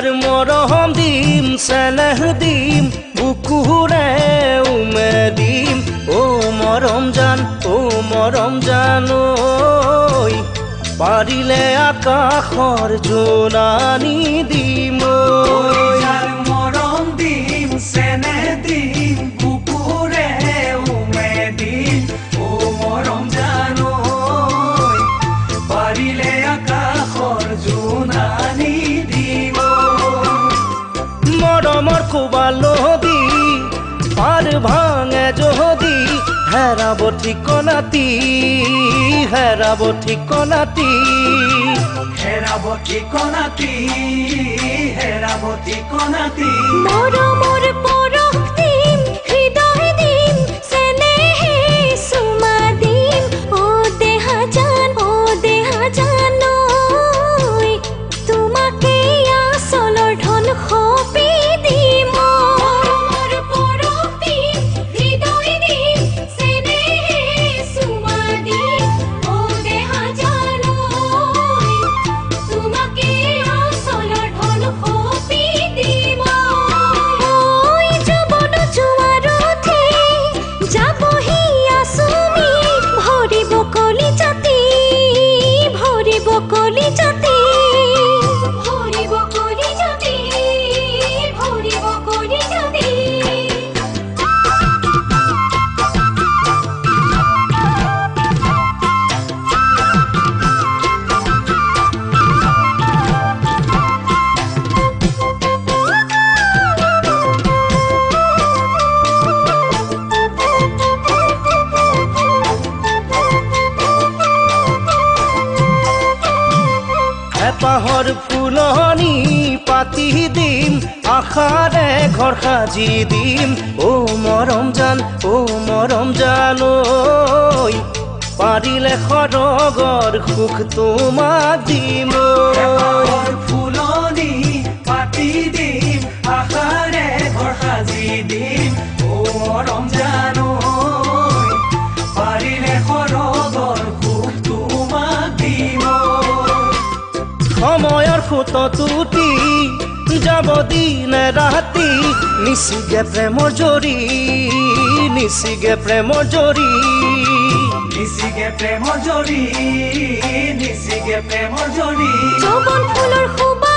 যাৰ মৰম দিম চেনেহ দিম বুকুৰে উমে দিম মৰম জান ঐ পাৰিলে আকাশৰ জোনানি দিম যাৰ মৰম দিম চেনেহ দিম বুকুৰে উমে দিম মৰম জান পাৰিলে আকাশৰ জোনানি দিম মৰমৰ কোবালো দি পাৰ ভাঙে যদি হেৰাব ঠিকনাতি হেৰাব ঠিকনাতি মৰমৰ পৰশ দিম হৃদয় দিম চেনেহে চুমা দিম দেহা জান ঐ তোমাকে আচলৰ ধন সপি দিম মৰমৰ পৰশ দিম হৃদয় দিম চেনেহে চুমা দিম দেহা জান ঐ তোমাকে আচলৰ ধন সপি দিম যৌৱন জোৱাৰতে যাবহি আচুমি ভৰিব কলিজাতি হেঁপাহৰ ফুলনি পাতি দিম আশাৰে ঘৰ সাজি দিম মৰম জান ঐ পাৰিলে সৰগৰ সুখ তোমাক দিম ফুলনি পাতি দিম আশাৰে ঘৰ সাজি দিম মৰম জান পাৰিলে সৰগৰ সুখ তোমাক দিম সময়ৰ ফুট তুটি যাব দিন ৰাতি নিচিগে প্ৰেমৰ জৰি নিচিগে প্ৰেমৰ জৰি যৌৱন ফুলৰ সুবাস